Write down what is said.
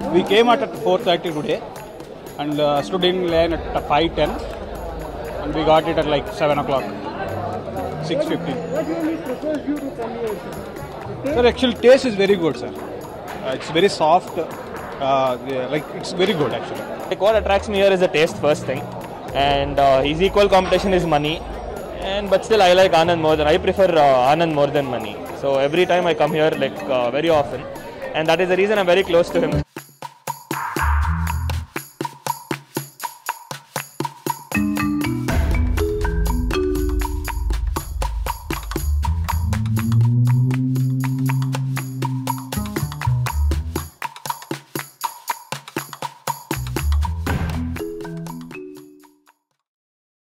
We came at 4:30 today and stood in line at 5:10 and we got it at like 7 o'clock, 6:15. What really propels you to come here, sir? Sir, actually taste is very good, sir. It's very soft, like it's very good actually. Like what attracts me here is the taste first thing, and his equal competition is money, but still I like Anand more than, I prefer Anand more than money. So every time I come here, like very often, and that is the reason I'm very close to him.